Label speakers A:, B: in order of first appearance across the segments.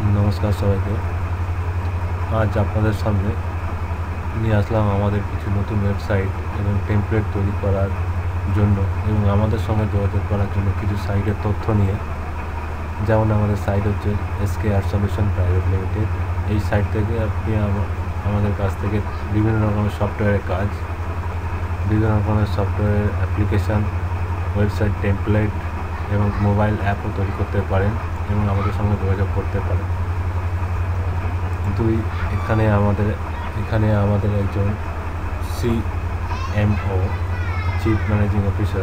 A: নমস্কার সবাইকে। আজ আপনাদের সামনে নিয়ে আসলাম আমাদের কিছু নতুন ওয়েবসাইট এবং টেমপ্লেট তৈরি করার জন্য এবং আমাদের সঙ্গে যোগাযোগ করার জন্য কিছু সাইটের তথ্য নিয়ে। যেমন আমাদের সাইট হচ্ছে SKR সলিউশন প্রাইভেট লিমিটেড। এই সাইট থেকে আপনি আমাদের কাছ থেকে বিভিন্ন রকমের সফটওয়্যারের কাজ, বিভিন্ন রকমের সফটওয়্যার অ্যাপ্লিকেশান, ওয়েবসাইট টেমপ্লেট এবং মোবাইল অ্যাপও তৈরি করতে পারেন এবং আমাদের সঙ্গে যোগাযোগ করতে পারেন। এখানে আমাদের একজন CMO, চিফ ম্যানেজিং অফিসার,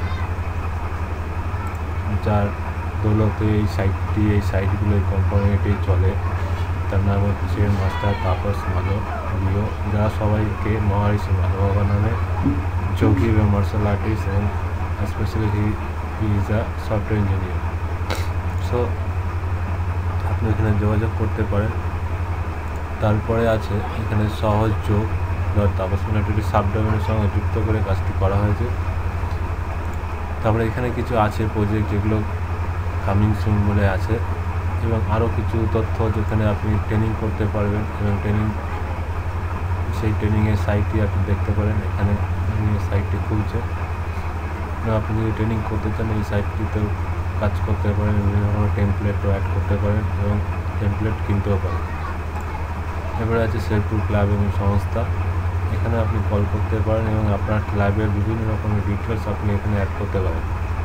A: যার দৌলতে এই সাইটগুলো এই কোম্পানিটি চলে, তার নাম হচ্ছে মাস্টার তাপস মালবীয়, যারা সবাইকে মহারিষি মাধব বাবা নামে যোগী এবং মার্শাল আর্টিস্ট এবং specially he is a software engineer. So আপনি এখানে যোগাযোগ করতে পারেন। তারপরে আছে এখানে সহজ যোগ, তাপস মিলিটারি সাবডোমেনের সঙ্গে যুক্ত করে কাজটি করা হয়েছে। তারপরে এখানে কিছু আছে প্রজেক্ট যেগুলো কামিং সুন বলে আছে এবং আরও কিছু তথ্য যেখানে আপনি ট্রেনিং করতে পারবেন এবং সেই ট্রেনিংয়ের সাইটটি আপনি দেখতে পারেন। এখানে সাইটটি খুলছে। আপনি যদি ট্রেনিং করতে চান এই সাইটটিতেও কাজ করতে পারেন, বিভিন্ন ধরনের টেমপ্লেটও অ্যাড করতে পারেন এবং টেমপ্লেট কিনতেও পারেন। এবারে আছে শেরপুর ক্লাব এবং সংস্থা। এখানে আপনি কল করতে পারেন এবং আপনার ক্লাবের বিভিন্ন রকমের ডিটেলস আপনি এখানে অ্যাড করতে পারেন।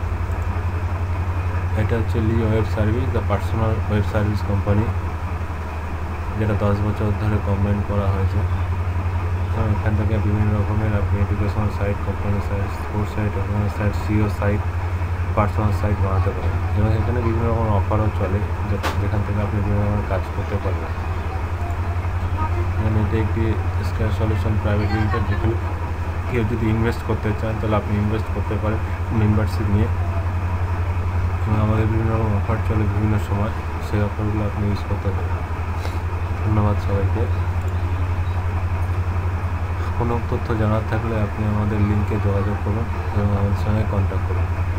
A: এটা হচ্ছে লি web service, the personal web service company, যেটা 10 বছর ধরে কম্বাইন করা হয়েছে। এবং এখান থেকে বিভিন্ন রকমের আপনি educational site, company site, sports site, organize site, SEO site, personal site বানাতে পারেন এবং এখানে বিভিন্ন রকম অফারও চলে যেখান থেকে আপনি বিভিন্ন রকমের কাজ করতে পারবেন। এটা একটি SKR সলিউশন প্রাইভেট লিমিটেড, যেখানে কেউ যদি ইনভেস্ট করতে চান তাহলে আপনি ইনভেস্ট করতে পারেন মেম্বারশিপ নিয়ে এবং আমাদের বিভিন্ন রকম অফার চলে বিভিন্ন সময়, সেই অফারগুলো আপনি ইউজ করতে পারেন। ধন্যবাদ সবাইকে। কোনো তথ্য জানার থাকলে আপনি আমাদের লিঙ্কে যোগাযোগ করুন এবং আমাদের সঙ্গে কন্ট্যাক্ট করুন।